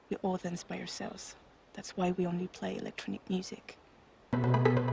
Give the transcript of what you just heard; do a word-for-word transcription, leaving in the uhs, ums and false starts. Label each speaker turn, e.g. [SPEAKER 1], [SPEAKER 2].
[SPEAKER 1] we all dance by ourselves. That's why we only play electronic music.